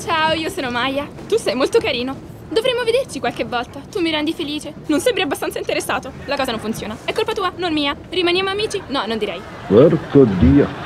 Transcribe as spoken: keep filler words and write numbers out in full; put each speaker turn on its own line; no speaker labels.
Ciao, io sono Maya. Tu sei molto carino. Dovremmo vederci qualche volta. Tu mi rendi felice. Non sembri abbastanza interessato. La cosa non funziona. È colpa tua, non mia. Rimaniamo amici? No, non direi.
Porco Dio.